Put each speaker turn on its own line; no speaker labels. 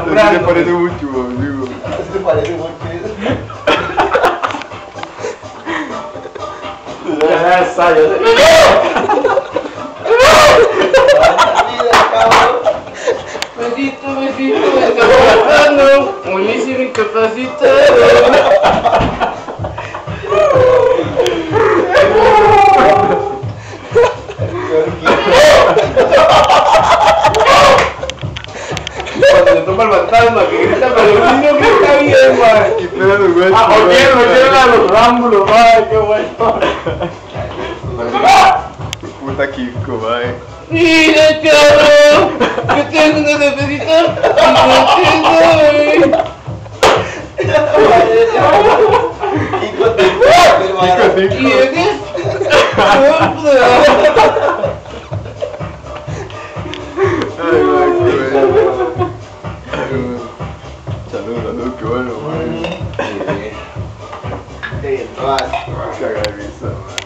Te parece mucho, amigo.
¿Te parece mucho?
Ya está, ya sé.
Besito, besito, me está matando. Buenísimo, incapacitado.
Cuando se toma el fantasma que grita, pero el niño grita bien, man.
Qué pedo, güey.
Oyeron a los rámbulos, man, qué bueno.
Puta Kiko, mae.
Mira, cabrón, que tengo una necesita y no tengo,
Kiko, te
¿Y de qué?
Ay, mae, qué bueno. Salud, qué bueno, mae.
Te vas.
Caga de risa, mae.